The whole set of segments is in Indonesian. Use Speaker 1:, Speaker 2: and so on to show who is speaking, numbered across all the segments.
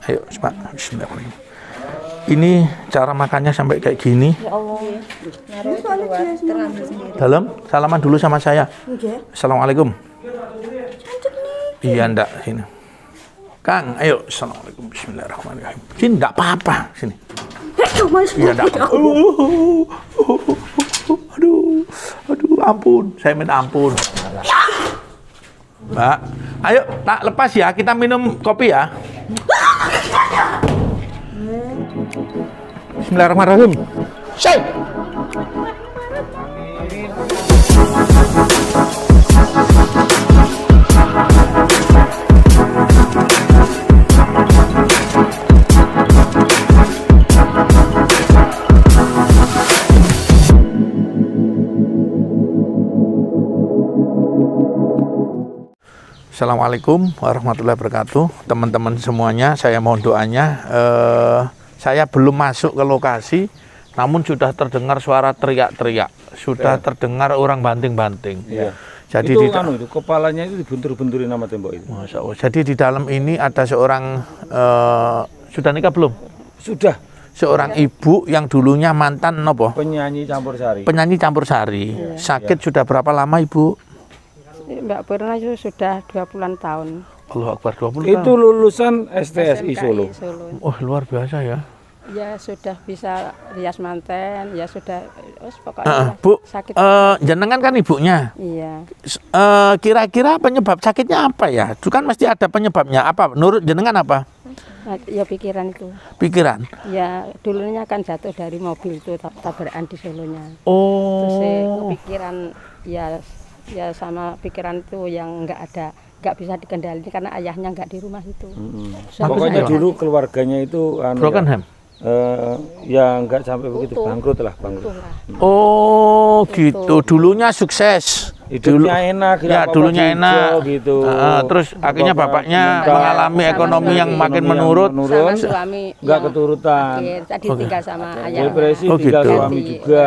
Speaker 1: Ayo, Pak. Bismillahirrahmanirrahim. Ini cara makannya sampai kayak gini.
Speaker 2: Ya Allah.
Speaker 1: Dalam, salaman dulu sama saya. Assalamualaikum. Iya, ndak sini. Kang, ayo. Assalamualaikum. Bismillahirrahmanirrahim. Sini, ndak apa-apa. Sini. Iya, ndak apa-apa. Aduh, ampun. Saya minta ampun. Mbak, ayo tak lepas ya, kita minum kopi ya. Bismillahirrahmanirrahim. Syai. Assalamualaikum warahmatullahi wabarakatuh. Teman-teman semuanya, saya mohon doanya. Saya belum masuk ke lokasi, namun sudah terdengar suara teriak-teriak, sudah terdengar orang banting-banting. Jadi
Speaker 3: itu kepalanya itu dibuntur-bunturin sama tembok itu.
Speaker 1: Masya Allah. Jadi di dalam ini ada seorang sudah nikah belum?
Speaker 3: Sudah.
Speaker 1: Seorang ibu yang dulunya mantan nopo?
Speaker 3: Penyanyi campur sari.
Speaker 1: Penyanyi campur sari. Sakit sudah berapa lama ibu?
Speaker 2: Mbak pernah itu sudah 20-an tahun.
Speaker 1: Allah Akbar, 20 tahun.
Speaker 3: Itu lulusan STSI Solo.
Speaker 1: Oh, luar biasa ya.
Speaker 2: Ya sudah bisa rias manten, ya sudah pokoknya
Speaker 1: Bu,
Speaker 2: sakit.
Speaker 1: jenengan kan ibunya.
Speaker 2: Iya.
Speaker 1: Kira-kira penyebab sakitnya apa ya? Itu kan mesti ada penyebabnya. Apa? Menurut jenengan apa?
Speaker 2: Ya pikiran itu.
Speaker 1: Pikiran?
Speaker 2: Ya dulunya kan jatuh dari mobil itu tabrakan di Solonya.
Speaker 1: Oh.
Speaker 2: Terus kepikiran ya sama pikiran itu yang nggak bisa dikendalikan karena ayahnya nggak di rumah itu.
Speaker 3: Pokoknya dulu keluarganya itu
Speaker 1: broken home.
Speaker 3: Ya nggak sampai begitu, bangkrut lah.
Speaker 1: Oh gitu, dulunya sukses.
Speaker 3: Hidupnya enak,
Speaker 1: ya dulunya enak
Speaker 3: gitu.
Speaker 1: Terus akhirnya bapaknya mengalami ekonomi yang makin menurun.
Speaker 2: Sama suami
Speaker 3: nggak keturutan.
Speaker 2: Tadi tinggal sama ayah.
Speaker 3: Depresi, tinggal suami juga.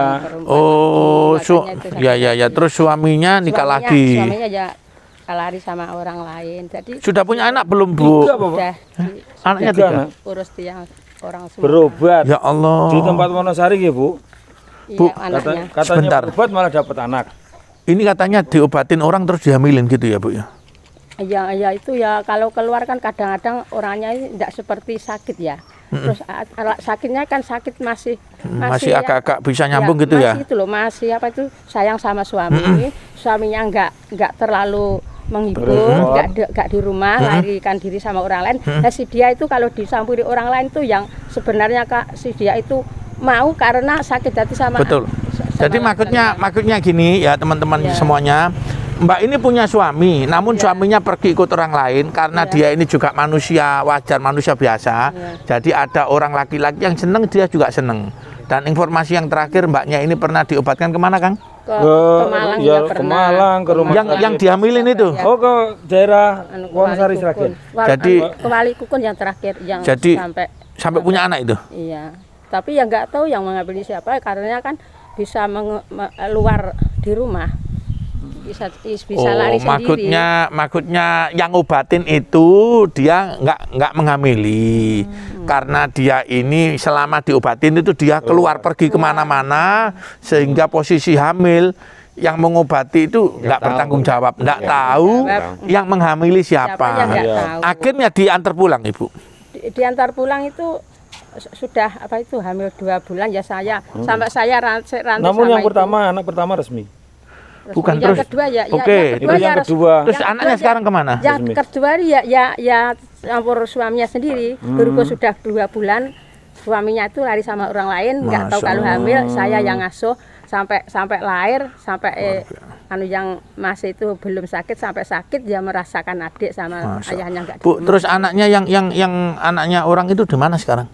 Speaker 1: Oh, ya. Terus suaminya nikah lagi.
Speaker 2: Suaminya ya lari sama orang lain. Jadi
Speaker 1: sudah punya anak belum, Bu?
Speaker 2: Sudah.
Speaker 1: Anaknya 3.
Speaker 2: Urus tiang orang semua.
Speaker 3: Berobat.
Speaker 1: Ya Allah.
Speaker 3: Di tempat Wonosari ya, Bu.
Speaker 1: Bu,
Speaker 2: katanya
Speaker 1: sebentar.
Speaker 3: Berobat malah dapat anak.
Speaker 1: Ini katanya diobatin orang terus dihamilin gitu ya, Bu ya?
Speaker 2: Ya itu ya kalau keluar kan kadang-kadang orangnya tidak seperti sakit ya. Terus sakitnya kan sakit masih
Speaker 1: agak-agak bisa nyambung gitu ya.
Speaker 2: Masih itu loh, masih apa itu sayang sama suami. Suaminya nggak terlalu menghibur, nggak di rumah, larikan diri sama orang lain. Nah, si dia itu kalau disampuri orang lain tuh yang sebenarnya si dia itu mau karena sakit hati sama.
Speaker 1: Betul. Jadi maksudnya gini ya teman-teman semuanya. Mbak ini punya suami, namun suaminya pergi ikut orang lain karena dia ini juga manusia wajar, manusia biasa. Jadi ada orang laki-laki yang seneng, dia juga seneng. Dan informasi yang terakhir mbaknya ini pernah diobatkan kemana, Kang?
Speaker 2: Ke Malang
Speaker 3: ya, ke Malang, ke rumah
Speaker 1: yang dihamilin itu.
Speaker 3: Oh, ke daerah Wonosari Sragen.
Speaker 1: Jadi
Speaker 2: ke Wali Kukun yang terakhir yang
Speaker 1: sampai punya anak itu.
Speaker 2: Iya. Tapi yang nggak tahu yang mengambil siapa karena kan bisa luar di rumah. Bisa lari sendiri. Maksudnya yang ngobatin itu dia nggak menghamili. Karena dia ini selama diobatin itu dia keluar pergi kemana-mana sehingga posisi hamil yang mengobati itu nggak bertanggung jawab, nggak tahu yang menghamili siapa. Akhirnya diantar pulang, Ibu. Diantar pulang itu sudah hamil 2 bulan ya saya sampai saya rantai.
Speaker 3: Namun yang pertama anak pertama resmi.
Speaker 1: Bukan
Speaker 2: yang
Speaker 1: terus.
Speaker 2: Kedua ya.
Speaker 3: Yang kedua.
Speaker 1: Terus anaknya sekarang kemana?
Speaker 2: Yang kedua ya campur suaminya sendiri. Baru sudah 2 bulan suaminya itu lari sama orang lain, nggak tahu kalau hamil. Saya yang ngasuh sampai lahir sampai yang masih itu belum sakit sampai sakit dia merasakan adik sama ayahnya nggak.
Speaker 1: Bu, terus anaknya yang anaknya orang itu di mana sekarang?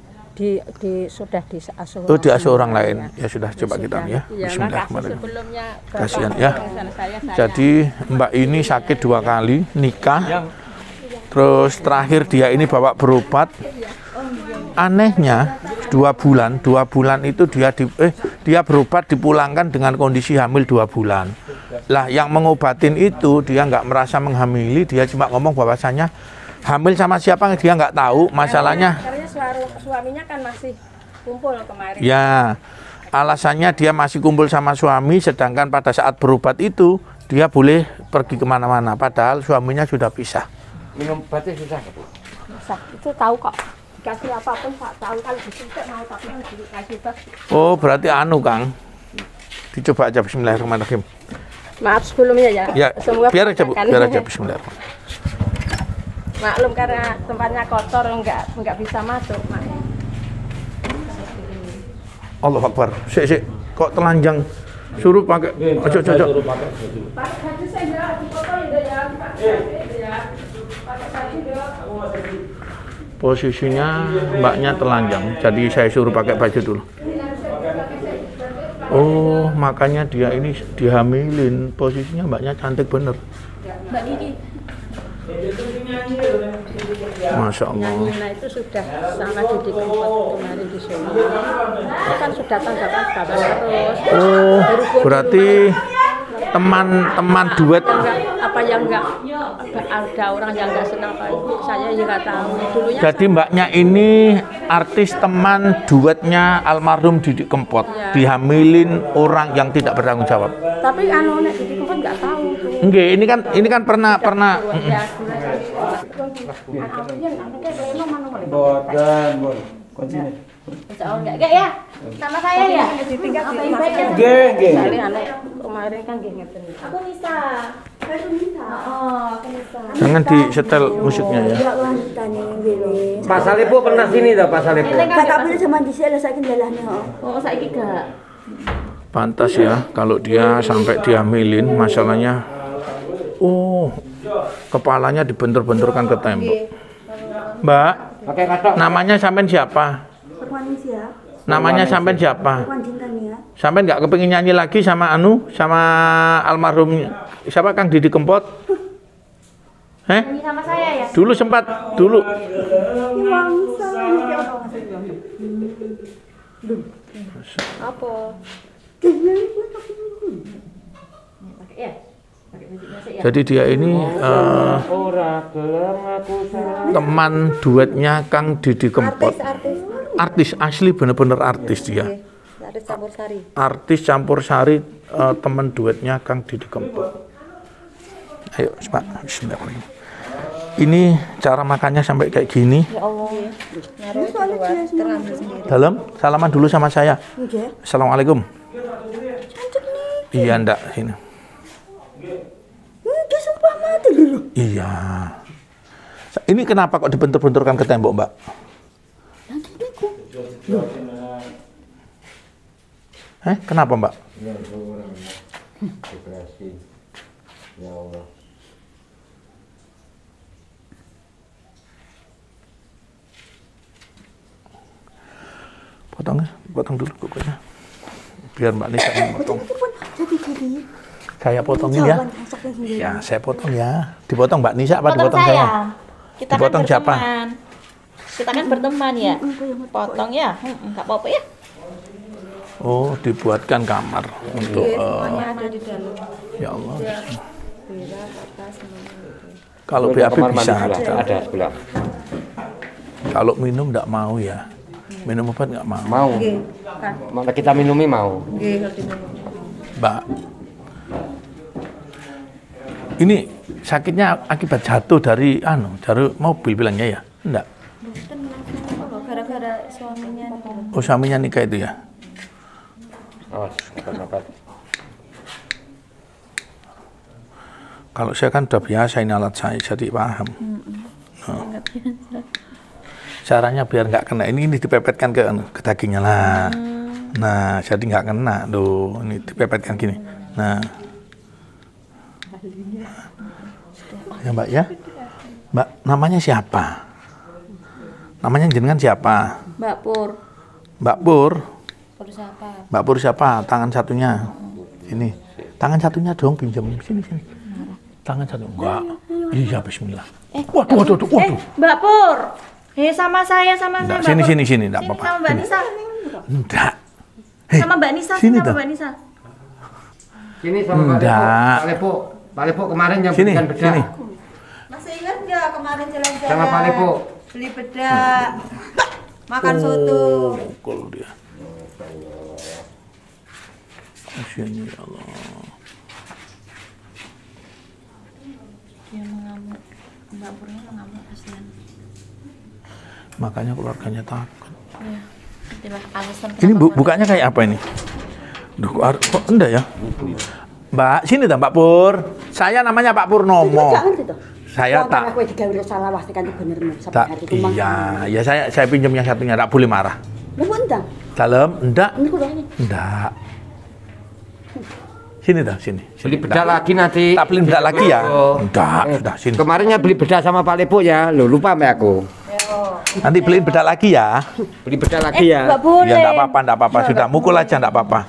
Speaker 2: Sudah diasuh.
Speaker 1: Oh, diasuh orang lain. Ya sudah, coba kita ya. Bismillahirrahmanirrahim. Kasihan ya. Jadi Mbak ini sakit 2 kali, nikah. Terus terakhir dia ini bawa berobat. Anehnya 2 bulan itu dia berobat dipulangkan dengan kondisi hamil 2 bulan. Lah yang mengobatin itu dia nggak merasa menghamili, dia cuma ngomong bahwasanya Hamil sama siapa dia nggak tahu. Masalahnya
Speaker 2: Karena suaminya kan masih kumpul kemarin.
Speaker 1: ya alasannya dia masih kumpul sama suami, sedangkan pada saat berobat itu dia boleh pergi kemana-mana. Padahal suaminya sudah pisah.
Speaker 3: Minum obatnya susah nggak, Bu?
Speaker 2: Bisa, itu tahu kok. Dikasih apapun Pak tahu kalau disuntik mau tapi dikasih Pak.
Speaker 1: Oh berarti anu Kang. Dicoba aja Bismillahirrahmanirrahim.
Speaker 2: Maaf sebelumnya ya.
Speaker 1: Ya
Speaker 2: Semoga
Speaker 1: biar aja Bu,
Speaker 2: memudahkan.
Speaker 1: biar aja Bismillahirrahmanirrahim.
Speaker 2: Maklum karena tempatnya kotor enggak bisa masuk, Mak.
Speaker 1: Allah Akbar. Sik, kok telanjang. Suruh pakai. Ojo.
Speaker 2: Pakai baju saya ya, dipoto ya, Pak. Ya. Pakai baju ya.
Speaker 1: Posisinya mbaknya telanjang, jadi saya suruh pakai baju dulu. Oh, makanya dia ini dihamilin. Posisinya mbaknya cantik bener.
Speaker 2: Mbak Didi.
Speaker 1: Masya Allah.
Speaker 2: Nyanyinya itu sudah sama Didi Kempot kemarin di Solo. Itu kan sudah tanggapan kabar terus.
Speaker 1: Oh, berarti teman-teman duet.
Speaker 2: Yang enggak ada orang yang enggak senang Pak. Saya ya enggak tahu. Dulunya
Speaker 1: Jadi mbaknya ini artis teman duetnya almarhum Didi Kempot,
Speaker 2: Ya.
Speaker 1: dihamilin orang yang tidak bertanggung jawab.
Speaker 2: tapi nek Didi Kempot enggak tahu tuh.
Speaker 1: Enggak, ini kan pernah.
Speaker 2: Ya,
Speaker 3: Bodan, Bon. Kunci nih.
Speaker 2: enggak ya. Sama saya ya.
Speaker 3: Geng.
Speaker 2: Kemarin kan nggih ngeten.
Speaker 4: Aku Nisa. Saya Nisa. Oh, aku Nisa.
Speaker 1: Jangan disetel musiknya ya.
Speaker 3: Pak Salipo pernah sini dah, Pak Salipo.
Speaker 4: Kakak punya sama di sini saya kendalanya.
Speaker 2: Oh, saiki gak.
Speaker 1: Pantas ya kalau dia sampai dihamilin, masalahnya kepalanya dibentur-benturkan ke tembok. Mbak,
Speaker 3: Pakai katok.
Speaker 1: namanya sampean siapa?
Speaker 4: Permanesia.
Speaker 1: Namanya sampean siapa?
Speaker 4: Permanjintania.
Speaker 1: Sampean nggak kepengin nyanyi lagi sama almarhum siapa Kang Didi Kempot?
Speaker 4: Ini sama saya ya.
Speaker 1: Dulu sempat dulu.
Speaker 2: Apa?
Speaker 1: Jadi dia ini
Speaker 3: Ora gelem aku
Speaker 1: teman duetnya Kang Didi Kempot. Artis asli, bener-bener artis dia.
Speaker 4: Artis campur sari.
Speaker 1: Artis campur sari, teman duetnya Kang Didi Kempot. Ayo, Pak. Bismillahirrahmanirrahim. Ini cara makannya sampai kayak gini.
Speaker 4: Ya Allah. Naruh keluar, terambil sendiri.
Speaker 1: Dalam, salaman dulu sama saya.
Speaker 4: Oke.
Speaker 1: Assalamualaikum.
Speaker 4: Cantik nih.
Speaker 1: Iya, ndak sini.
Speaker 4: Dia sumpah mati dulu.
Speaker 1: Iya. Ini kenapa kok dibentur-benturkan ke tembok, Mbak? Kenapa, Mbak?
Speaker 3: Ya Allah.
Speaker 1: Potong dulu kukunya. Biar Mbak Nisa yang potong.
Speaker 4: Jadi.
Speaker 1: Saya potongin ya. Ya, saya potong ya. Dipotong Mbak Nisa apa dipotong saya?
Speaker 5: Kita
Speaker 1: Dipotong
Speaker 5: kan
Speaker 1: siapa?
Speaker 5: berteman. Kita kan berteman ya. Potong ya. Enggak apa-apa ya.
Speaker 1: Oh, dibuatkan kamar untuk
Speaker 2: Ada di dalam.
Speaker 1: ya Allah.
Speaker 2: Bira, apa semuanya.
Speaker 1: Kalau
Speaker 3: Untuk
Speaker 1: BAB
Speaker 3: kamar mandi
Speaker 1: bisa
Speaker 3: sebelah, ada sebelah.
Speaker 1: Kalau minum enggak mau ya. Minum obat enggak mau.
Speaker 3: Mau. Mana kita minumi mau.
Speaker 1: Mbak. Ini sakitnya akibat jatuh dari mobil bilangnya ya? Enggak.
Speaker 4: Gara-gara suaminya.
Speaker 1: Oh, suaminya nikah itu ya?
Speaker 3: Awas, obat-obat.
Speaker 1: Kalau saya kan udah biasa ini alat saya, jadi paham. Caranya biar nggak kena, ini dipepetkan ke dagingnya lah. Nah, jadi nggak kena tuh, ini dipepetkan gini. Nah, ya Mbak ya, Mbak namanya siapa? Namanya jenengan siapa?
Speaker 4: Mbak Pur.
Speaker 1: Mbak Pur.
Speaker 4: Pur siapa?
Speaker 1: Mbak Pur siapa? Tangan satunya. Sini. Tangan satunya dong pinjam. Sini. Tangan satu. Enggak. Iya, bismillah. Waduh.
Speaker 5: Mbak Pur. Sama saya,
Speaker 1: Enggak,
Speaker 5: Mbak Pur.
Speaker 1: sini, enggak apa-apa.
Speaker 5: Sama Mbak Nisa.
Speaker 1: Enggak.
Speaker 5: Sama Mbak Nisa,
Speaker 1: sini
Speaker 5: sama
Speaker 1: toh.
Speaker 5: Mbak Nisa.
Speaker 3: Sini sama Pak
Speaker 1: Enggak.
Speaker 3: Lepo. Pak Lepo kemarin yang
Speaker 1: Sini,
Speaker 3: berikan bedak.
Speaker 1: sini.
Speaker 4: Masih ingat nggak kemarin? kemarin jalan-jalan.
Speaker 6: Sama Pak Lepo.
Speaker 4: Beli bedak. Makan soto.
Speaker 1: Mukul dia. Kasihan ya Allah.
Speaker 5: Dia mengamuk. Mbak Purnya mengamuk kasihan.
Speaker 1: Makanya keluarganya takut.
Speaker 5: Iya. Itulah alasan
Speaker 1: Ini
Speaker 5: kenapa
Speaker 1: bukanya kayak apa ini? Duh, kok enggak ya? Mbak, sini dah Mbak Pur. Saya namanya Pak Purnomo. Saya tak.
Speaker 7: Aku digawe salah pasti kan bener
Speaker 1: Tak, iya, ya saya pinjam yang satunya, tak boleh marah.
Speaker 7: Lu ndang.
Speaker 1: Dalam, enggak,
Speaker 7: Ini kudu ini.
Speaker 1: enggak. Sini dah, sini.
Speaker 6: Beli bedak lagi nanti.
Speaker 1: Tak beli bedak lagi ya?
Speaker 6: Oh.
Speaker 1: Enggak, sudah sini.
Speaker 6: Kemarinnya beli bedak sama Pak Lepo ya. Lo lupa sama aku.
Speaker 1: Nanti beliin bedak lagi ya.
Speaker 6: Beli bedak lagi ya.
Speaker 2: Nggak boleh.
Speaker 1: Ya enggak apa-apa, sudah mukul aja enggak apa-apa.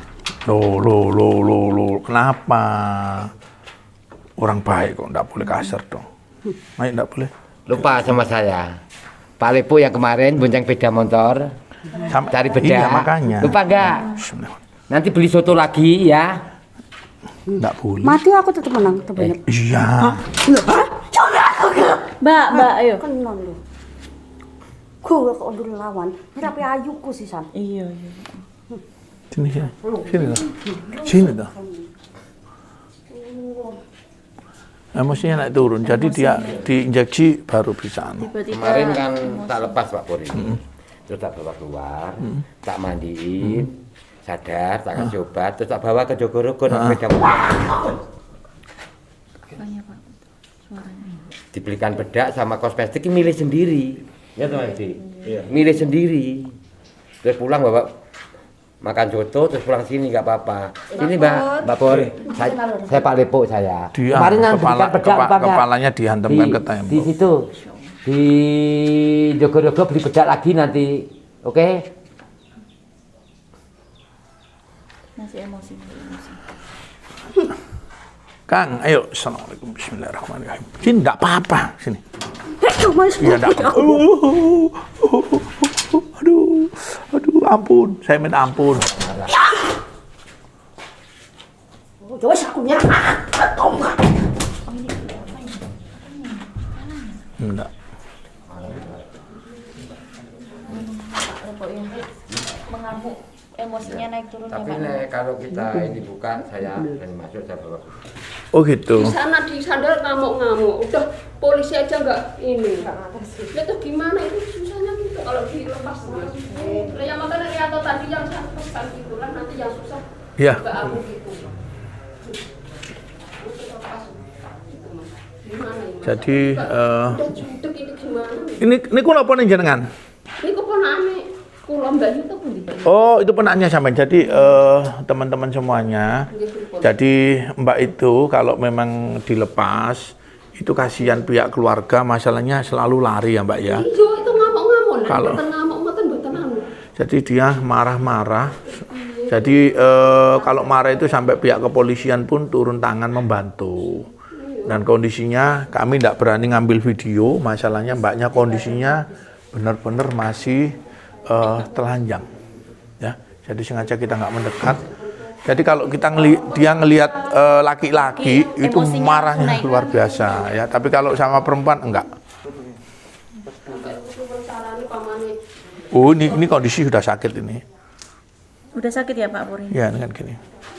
Speaker 1: Loh, kenapa? Orang baik kok enggak boleh kasar dong. Ayo enggak boleh.
Speaker 6: Lupa sama saya. Pak Lepo yang kemarin bonceng beda motor. Cari bedak.
Speaker 1: Iya, makanya.
Speaker 6: Lupa enggak? Nanti beli soto lagi ya.
Speaker 1: Enggak boleh.
Speaker 7: Mati aku tetep menang, tetep bener.
Speaker 1: Iya.
Speaker 2: Mbak, ayo.
Speaker 7: Kenal lu. Gue kok dulu lawan. Ini tapi ayuku sih San.
Speaker 5: Iya.
Speaker 1: Sini. Sini dah. Sini dah. Emosinya naik turun, jadi dia diinjeksi baru bisa.
Speaker 6: Kemarin kan tak lepas Pak Puri. Terus tak bawa keluar, tak mandiin, sadar, tak kasih obat, terus tak bawa ke Jogorogo naik sepeda motor. Dibelikan bedak sama kosmetik milih sendiri. Ya teman milih sendiri. Terus pulang bawa makan soto, terus pulang sini nggak apa-apa. Ini Mbak Pur, saya Pak Lepo saya.
Speaker 1: Dia
Speaker 6: Kemarin kan belikan bedak apa enggak?
Speaker 1: kepalanya dihantamkan ke tembok.
Speaker 6: Di situ di Jogorogo beli bedak lagi nanti, oke?
Speaker 5: Masih emosi.
Speaker 1: Kang, ayo, assalamualaikum, bismillahirrahmanirrahim. Sini, enggak apa-apa, sini.
Speaker 7: Mas.
Speaker 1: Iya, enggak apa-apa. Aduh, ampun, saya minta ampun.
Speaker 7: Coba aku nyerah.
Speaker 1: Enggak.
Speaker 5: Mengamuk, emosinya naik turun
Speaker 6: Tapi
Speaker 5: ya Pak.
Speaker 6: nek kalau kita ini buka, saya dan masuk saya bawa.
Speaker 1: Oh gitu.
Speaker 8: Di sana di sandal ngamuk-ngamuk, udah polisi aja nggak ini. Itu gimana itu susahnya gitu kalau dilepas. Lah yang makanya Rianto tadi yang saya pesan gitu lah nanti yang susah.
Speaker 1: Iya.
Speaker 8: Mbak aku gitu. Gimana ini?
Speaker 1: Jadi
Speaker 8: Udah judek ini gimana?
Speaker 1: ini kula apa nih jenengan?
Speaker 8: Ini keponakane kula Mbak itu pundi?
Speaker 1: Oh, itu penanya sampean. Jadi teman-teman semuanya. Jadi Mbak itu kalau memang dilepas itu kasihan pihak keluarga, masalahnya selalu lari ya Mbak ya.
Speaker 8: Iya itu ngamuk-ngamuk.
Speaker 1: Kalau-
Speaker 8: Mboten ngamuk mboten mboten anu.
Speaker 1: Jadi dia marah-marah. Jadi kalau marah itu sampai pihak kepolisian pun turun tangan membantu. Dan kondisinya kami tidak berani ngambil video, masalahnya mbaknya kondisinya benar-benar masih telanjang. Ya, jadi sengaja kita nggak mendekat. Jadi kalau kita dia ngelihat laki-laki itu
Speaker 5: emosinya
Speaker 1: marahnya
Speaker 5: langsung naik.
Speaker 1: luar biasa ya. Tapi kalau sama perempuan enggak. Oh ini kondisi sudah sakit ini.
Speaker 5: Udah sakit ya Pak Puri?
Speaker 1: Ya dengan gini.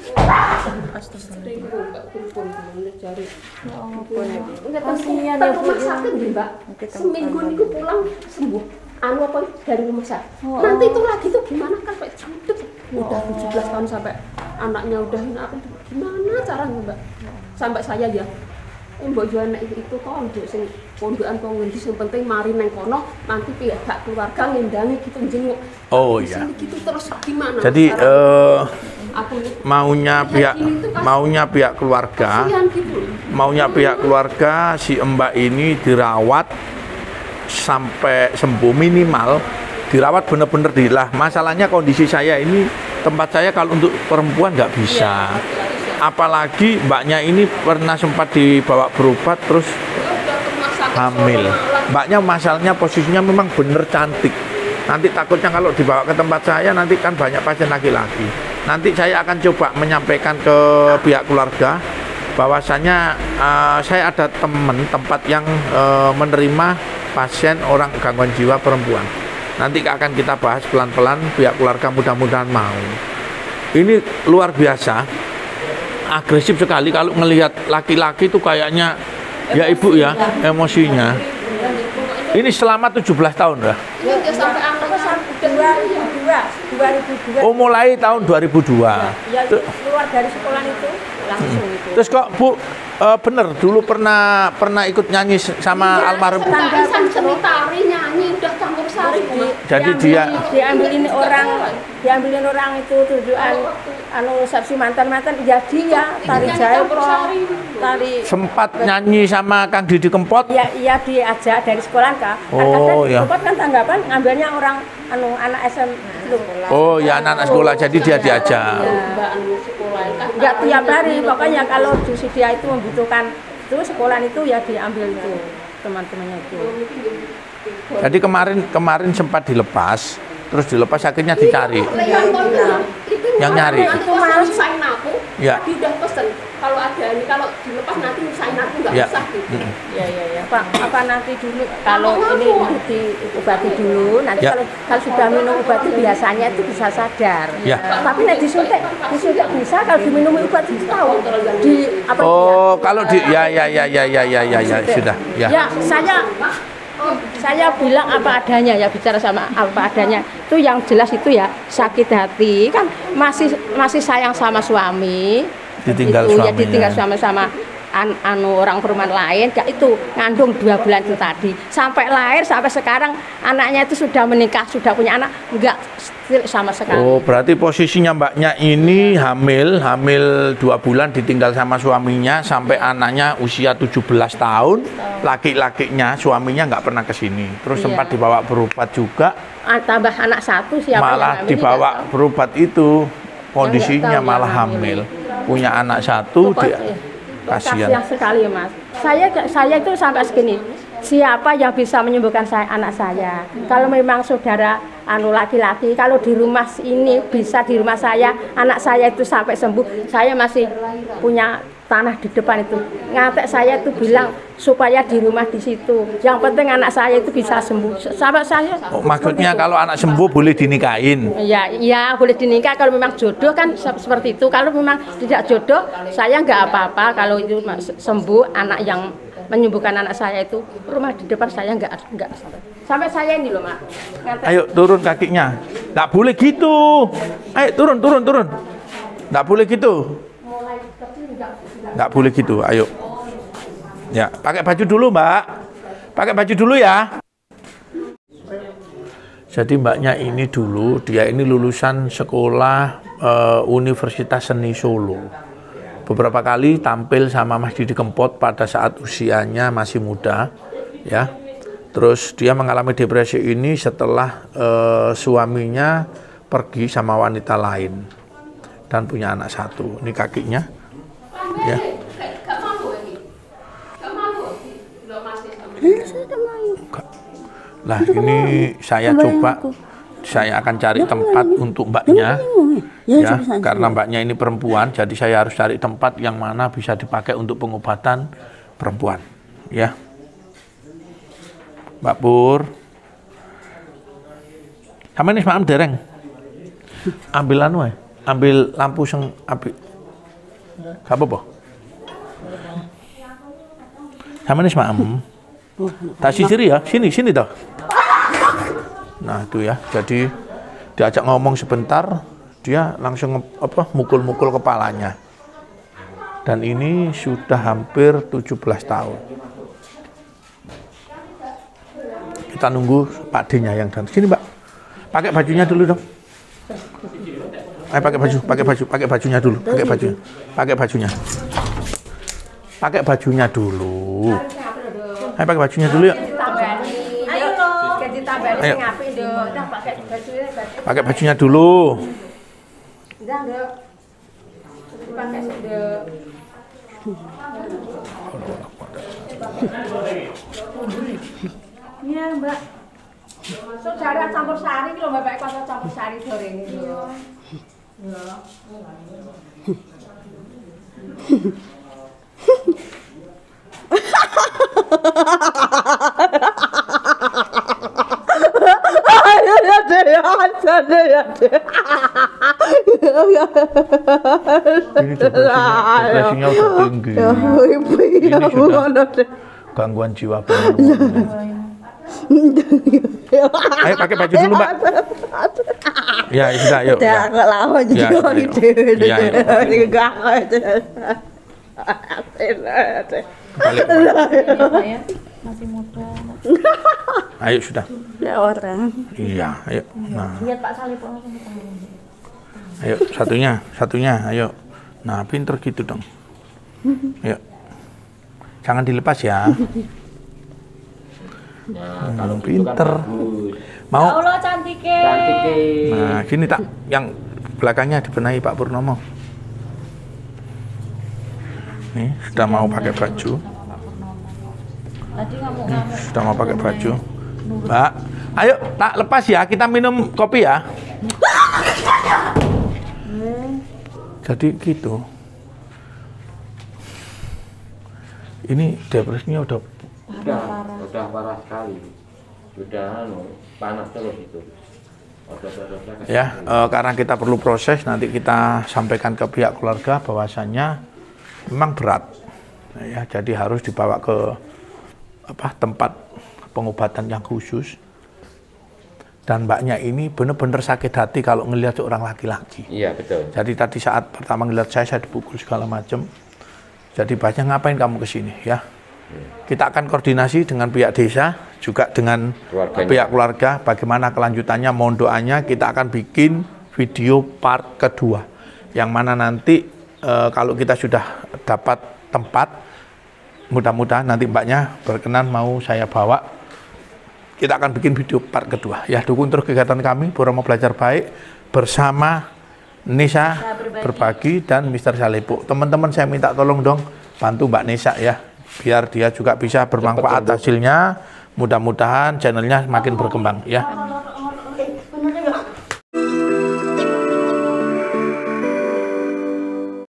Speaker 8: Enggak kasihan ya rumah sakit nih Mbak. Seminggu niku pulang sembuh. Anu apa dari rumah sakit. Nanti itu lagi tuh gimana kan Pak judek. Udah 17 tahun sampai anaknya udah apa gimana caranya Mbak? Sampai saya ya. Mbok yo anak itu kok nduk sing pondokan kok ngendi sing penting mari nang kono nanti pihak keluarga ngendangi gitu jenguk.
Speaker 1: Oh iya.
Speaker 8: Gitu terus gimana?
Speaker 1: Jadi
Speaker 8: aku
Speaker 1: maunya pihak keluarga,
Speaker 8: kasihan gitu.
Speaker 1: maunya pihak keluarga si Mbak ini dirawat sampai sembuh, minimal dirawat bener-bener dilah. Masalahnya kondisi saya ini tempat saya kalau untuk perempuan nggak bisa. Apalagi mbaknya ini pernah sempat dibawa berobat terus hamil. Mbaknya masalahnya posisinya memang bener cantik. Nanti takutnya kalau dibawa ke tempat saya nanti kan banyak pasien laki-laki. Nanti saya akan coba menyampaikan ke pihak keluarga bahwasanya saya ada tempat yang menerima pasien orang gangguan jiwa perempuan. Nanti akan kita bahas pelan-pelan, pihak keluarga mudah-mudahan mau. Ini luar biasa, agresif sekali kalau melihat laki-laki itu kayaknya, ya ibu ya, emosinya. Ini selama 17 tahun dah.
Speaker 2: Ya sampai angkatan 2002.
Speaker 1: Oh, mulai tahun 2002.
Speaker 2: Ya, keluar dari sekolah itu langsung itu.
Speaker 1: Terus kok Bu, bener dulu pernah ikut nyanyi sama almarhum?
Speaker 8: Tanggapan seni tari nyanyi udah campur sari.
Speaker 1: Jadi dia
Speaker 2: diambilin orang itu tujuan resepsi mantan ya dia tari jaipong, tari
Speaker 1: sempat nyanyi sama Kang Didi Kempot.
Speaker 2: Ya iya diajak dari sekolah Kak.
Speaker 1: Oh ya.
Speaker 2: Kempot kan tanggapan ngambilnya orang anak SM lu.
Speaker 1: Oh ya, anak-anak sekolah, jadi dia diajak.
Speaker 2: Enggak tiap hari, pokoknya kalau dia itu membutuhkan itu sekolah itu ya diambil itu teman-temannya itu.
Speaker 1: Jadi kemarin sempat dilepas, terus dilepas akhirnya dicari. Yang nyari.
Speaker 8: Itu malah nyusahin aku.
Speaker 1: Ya.
Speaker 8: Tadi udah pesen kalau ada ini kalau dilepas nanti nyusahin aku nggak
Speaker 1: Ya.
Speaker 8: usah gitu.
Speaker 2: Ya. Pak, apa nanti dulu kalau ini diobati dulu, nanti
Speaker 1: Ya.
Speaker 2: kalau sudah minum obat itu biasanya itu bisa sadar.
Speaker 1: Ya.
Speaker 2: Tapi nek disuntik bisa kalau diminum obat tahu di apa
Speaker 1: Oh, kalau di ya sudah. Ya.
Speaker 2: Ya, saya bilang apa adanya ya, bicara sama apa adanya. Itu yang jelas itu ya sakit hati kan masih sayang sama suami.
Speaker 1: Ditinggal
Speaker 2: itu,
Speaker 1: suaminya.
Speaker 2: Ya ditinggal sama orang perempuan lain, ya itu ngandung 2 bulan itu tadi sampai lahir sampai sekarang anaknya itu sudah menikah, sudah punya anak, enggak still sama sekali.
Speaker 1: Oh, berarti posisinya mbaknya ini hamil 2 bulan ditinggal sama suaminya sampai anaknya usia 17 tahun, laki-lakinya suaminya nggak pernah ke sini. Terus sempat dibawa berobat juga.
Speaker 2: Tambah anak satu siapa
Speaker 1: malah
Speaker 2: yang
Speaker 1: dibawa berobat itu kondisinya
Speaker 2: tahu,
Speaker 1: malah hamil. Punya anak satu dia. Kasihan
Speaker 2: sekali Mas. Saya itu sampai segini. Siapa yang bisa menyembuhkan anak saya? Kalau memang saudara laki-laki, kalau di rumah ini bisa di rumah saya, anak saya itu sampai sembuh, saya masih punya tanah di depan itu. Ngatek saya itu bilang supaya di rumah di situ. Yang penting anak saya itu bisa sembuh. Sampai saya.
Speaker 1: Oh, maksudnya kalau anak sembuh boleh dinikahin?
Speaker 2: Ya boleh dinikah kalau memang jodoh kan seperti itu. Kalau memang tidak jodoh, saya nggak apa-apa. Kalau itu sembuh anak yang menyembuhkan anak saya itu, rumah di depan saya nggak sampai saya ini loh Mak.
Speaker 1: Ayo turun kakinya. Nggak boleh gitu. Ayo turun. Nggak boleh gitu. Nggak boleh gitu. Ayo. Ya, pakai baju dulu Mbak. Pakai baju dulu ya. Jadi mbaknya ini dulu, dia ini lulusan sekolah Universitas Seni Solo. Beberapa kali tampil sama Mas Didi Kempot pada saat usianya masih muda, ya. Terus dia mengalami depresi ini setelah suaminya pergi sama wanita lain dan punya anak satu. Ini kakinya, ya. Lah ini saya coba, saya akan cari tempat untuk mbaknya, ya, karena mbaknya ini perempuan, jadi saya harus cari tempat yang mana bisa dipakai untuk pengobatan perempuan, ya. Mbak Pur, sama ini semalam dereng, ambil ambil lampu seng api, gak apa-apa. Sama ini semalam, tak sisiri ya, sini toh. Nah itu ya, jadi diajak ngomong sebentar, dia langsung mukul-mukul kepalanya. Dan ini sudah hampir 17 tahun. Kita nunggu Pak D-nya yang datang. Sini Mbak, pakai bajunya dulu dong. Ayo pakai bajunya dulu, pakai bajunya dulu. Ayo pakai bajunya dulu ya. Ayo. Pakai bajunya dulu.
Speaker 2: Iya Mbak. Saudara campur sari lho Mbak, kalau campur sari sore ini lho.
Speaker 1: Ini depresinya udah tinggi. Ini sudah gangguan jiwa benar. Ayo pakai baju dulu, Mbak. Ya, sudah, yuk. Ya.
Speaker 7: Agak lama
Speaker 1: Ya,
Speaker 7: juga
Speaker 1: ayo.
Speaker 7: gitu.
Speaker 1: Ya, balik.
Speaker 5: Masih muda.
Speaker 1: Ayo sudah.
Speaker 7: Ya orang.
Speaker 1: Iya, ayo. Nah,
Speaker 5: Lihat Pak Salih langsung kita.
Speaker 1: ayo satunya, ayo. Nah, pinter gitu dong. Ayo. Jangan dilepas ya.
Speaker 6: Nah, kalau gitu
Speaker 1: pinter.
Speaker 6: kan bagus.
Speaker 1: Mau?
Speaker 5: Allah cantik ke.
Speaker 6: Cantik ke.
Speaker 1: Nah, gini tak, yang belakangnya dibenahi Pak Purnomo. Nih, sudah mau pakai baju.
Speaker 5: Tadi ngamuk-ngamuk.
Speaker 1: Sudah mau pakai baju. Mbak, ayo tak lepas ya, kita minum kopi ya. Jadi gitu. Ini depresinya udah
Speaker 6: parah sekali. Sudah panas terus itu.
Speaker 1: ya, karena kita perlu proses, nanti kita sampaikan ke pihak keluarga bahwasannya memang berat. Ya, jadi harus dibawa ke tempat pengobatan yang khusus. Dan mbaknya ini benar-benar sakit hati kalau ngelihat seorang laki-laki.
Speaker 6: Iya, betul.
Speaker 1: Jadi tadi saat pertama ngelihat saya dipukul segala macam. Jadi banyak ngapain kamu ke sini ya? Kita akan koordinasi dengan pihak desa, juga dengan pihak keluarga, bagaimana kelanjutannya, mohon doanya. Kita akan bikin video part kedua, yang mana nanti kalau kita sudah dapat tempat, mudah-mudahan nanti mbaknya berkenan mau saya bawa, kita akan bikin video part kedua. Ya, dukung terus kegiatan kami, Purnomo Belajar Baik, bersama Nisa Berbagi dan Mr. Salepo. Teman-teman, saya minta tolong dong, bantu Mbak Nisa ya, biar dia juga bisa bermanfaat hasilnya. Mudah-mudahan channelnya makin berkembang ya.
Speaker 7: Bener ya.